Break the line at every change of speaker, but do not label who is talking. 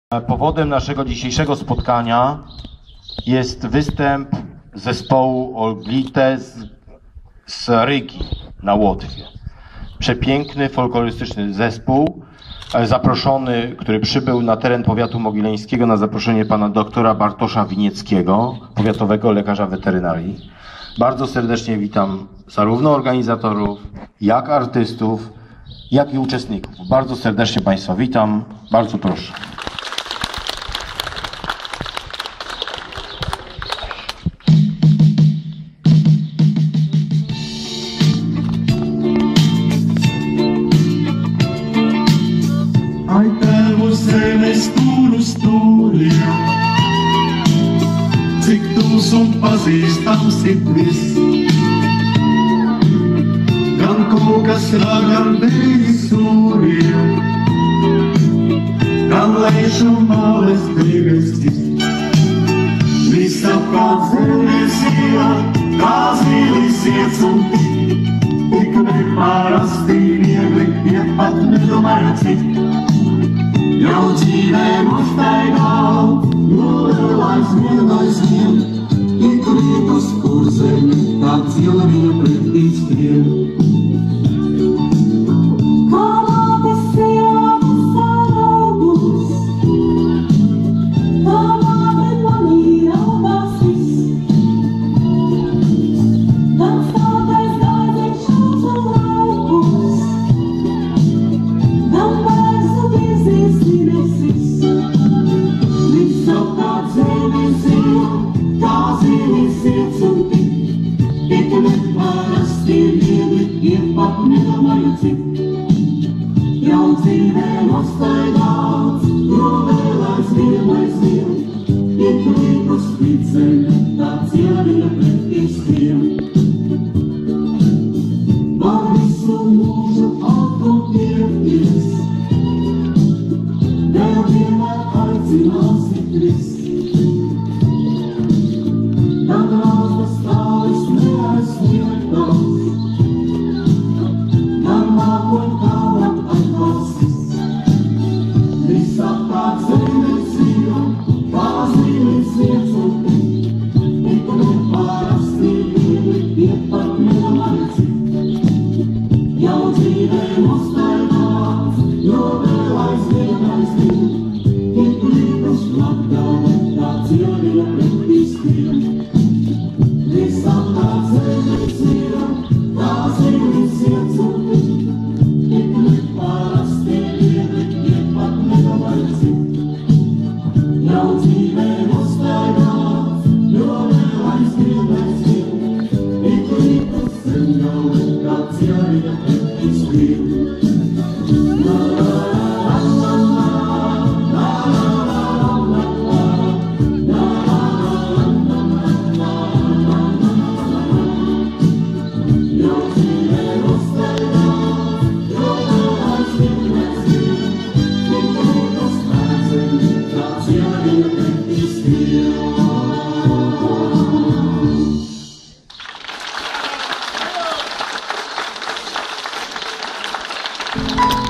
Powodem naszego dzisiejszego spotkania jest występ zespołu Olglite z Rygi na Łotwie. Przepiękny, folklorystyczny zespół, zaproszony, który przybył na teren powiatu mogileńskiego na zaproszenie pana doktora Bartosza Winieckiego, powiatowego lekarza weterynarii. Bardzo serdecznie witam zarówno organizatorów, jak artystów, jak i uczestników. Bardzo serdecznie Państwa witam. Bardzo proszę.
Ai tēvu zemes stūru stūrī, cik tūs un pazīstams ir viss. Gan kaut kas ragan vēji sūrī, gan lēšu males debesis. Visapkārt zemes iet, kā zīlis iets un tik neparasti viegli iet pat nedomājot cik. Jau dzīvē uztaigāt, jo vēl aizvien, ik rīkus kur zemi, tā cilvēka pretī skrien. Kā mātes sievas saraugus, kā māte manī raugās viss. Gan stātais gaiziņš šūs un laukus, gan bērzu virzies debesis. Visapkārt zemes iet, kā zīlis iets un tik neparasti viegli iet pat nedomājot cik. Jau dzīvē nostaigāts, jo vēl aizvien, ik rīkus viceni, tā cilvēka pretī skrien. Var visu mūžu atkal tiekties, vēl vienmēr aicināsi trist. Gan rāzas tālis neaizsniegtās, gan nākot tālāk atbalstis. Visapkārt zemes iet, kā zīlis iets un tik neparasti viegli iet pat nedomājot cik. Jau dzīvē nostaigāts, jo vēl aizvien, ik rīkus plakāve, tā cilvēka pretī skrien. Visapkārt zemes iet, kā zīlis iets un tik neparasti viegli iet pat nedomājot cik. Jau dzīvē nostaigāts, jo vēl aizvien, ik rīkus zemgāve, tā cilvēka pretī skrien.
Thank you.